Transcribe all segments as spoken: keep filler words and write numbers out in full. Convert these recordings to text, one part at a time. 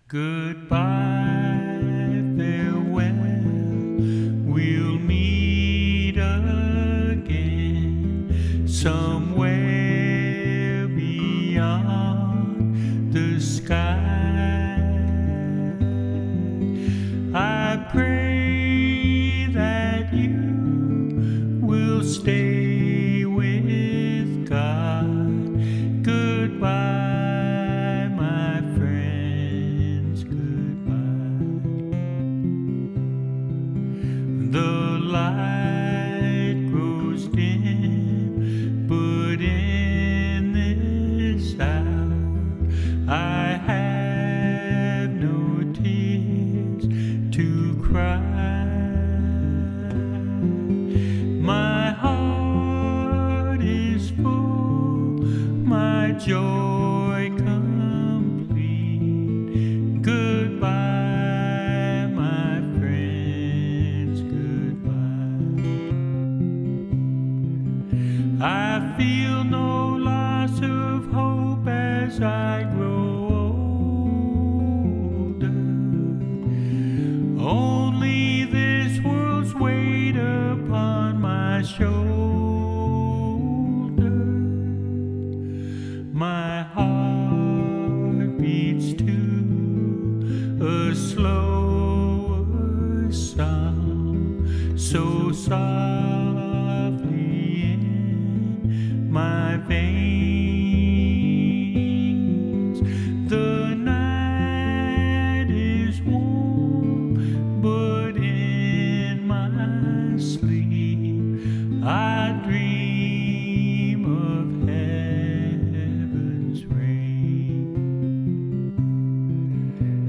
Goodbye, farewell, we'll meet again somewhere beyond the sky. I pray that you will stay with God. Goodbye, my friends, goodbye. The light grows dim, but in this hour I have no tears to cry. My heart is full, my joy complete. Goodbye, my friends, goodbye. I feel no loss of hope as I grow older. Only this world's weight upon my shoulder. My heart beats to a slower song, so softly in my veins. The night is warm, but in my sleep I dream of heaven's rain.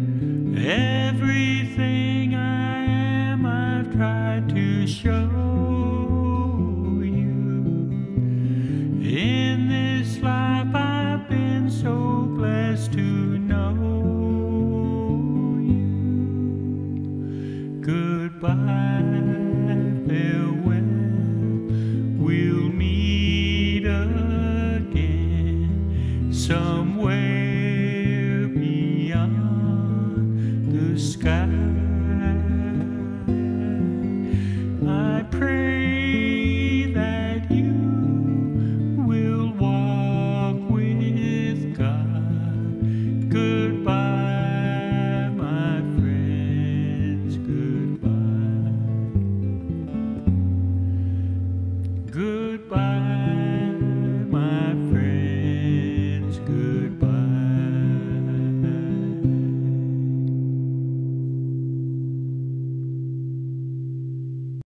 Everything I am, I've tried to show